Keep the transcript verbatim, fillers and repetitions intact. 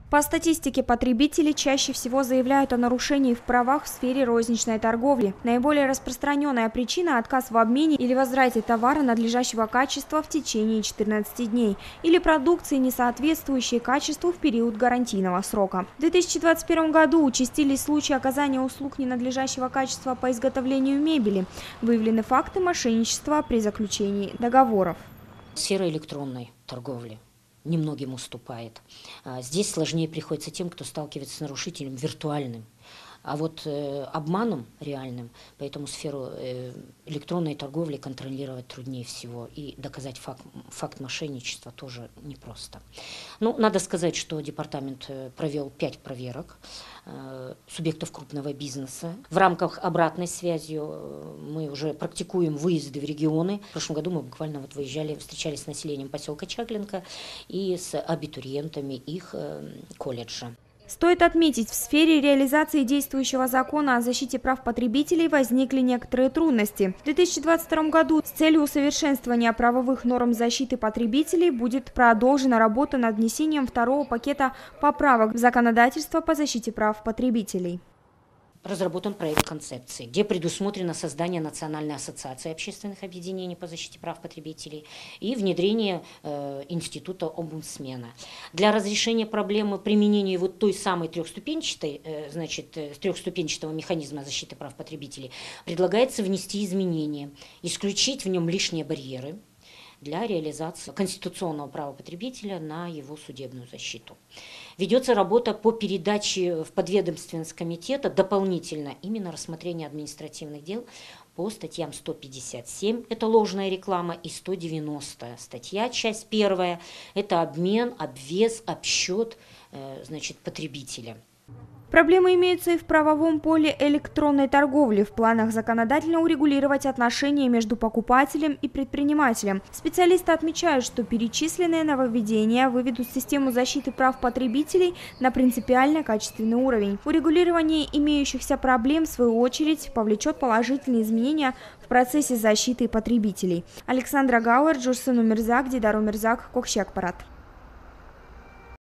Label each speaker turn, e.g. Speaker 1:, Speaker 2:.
Speaker 1: По статистике, потребители чаще всего заявляют о нарушении в правах в сфере розничной торговли. Наиболее распространенная причина – отказ в обмене или возврате товара надлежащего качества в течение четырнадцати дней или продукции, не соответствующей качеству в период гарантийного срока. В две тысячи двадцать первом году участились случаи оказания услуг ненадлежащего качества по изготовлению мебели. Выявлены факты мошенничества при заключении договоров.
Speaker 2: Сфера электронной торговли немногим уступает. Здесь сложнее приходится тем, кто сталкивается с нарушителем виртуальным. А вот э, обманом реальным, поэтому сферу э, электронной торговли контролировать труднее всего. И доказать факт, факт мошенничества тоже непросто. Ну, надо сказать, что департамент провел пять проверок э, субъектов крупного бизнеса. В рамках обратной связи э, мы уже практикуем выезды в регионы. В прошлом году мы буквально вот выезжали, встречались с населением поселка Чаглинка и с абитуриентами их э, колледжа.
Speaker 1: Стоит отметить, в сфере реализации действующего закона о защите прав потребителей возникли некоторые трудности. В две тысячи двадцать втором году с целью усовершенствования правовых норм защиты потребителей будет продолжена работа над внесением второго пакета поправок в законодательство по защите прав потребителей.
Speaker 2: Разработан проект концепции, где предусмотрено создание Национальной ассоциации общественных объединений по защите прав потребителей и внедрение э, института омбудсмена. Для разрешения проблемы применения вот той самой трехступенчатой, э, значит, трехступенчатого механизма защиты прав потребителей предлагается внести изменения, исключить в нем лишние барьеры для реализации конституционного права потребителя на его судебную защиту. Ведется работа по передаче в подведомственность комитета дополнительно именно рассмотрения административных дел по статьям сто пятьдесят семь, это ложная реклама, и сто девяносто статья, часть первая, это обмен, обвес, обсчет, значит, потребителя.
Speaker 1: Проблемы имеются и в правовом поле электронной торговли. В планах законодательно урегулировать отношения между покупателем и предпринимателем. Специалисты отмечают, что перечисленные нововведения выведут систему защиты прав потребителей на принципиально качественный уровень. Урегулирование имеющихся проблем, в свою очередь, повлечет положительные изменения в процессе защиты потребителей. Александра Гауэр, Джурсыну Мирзак, Дидару Мирзак, Кокщакпарат.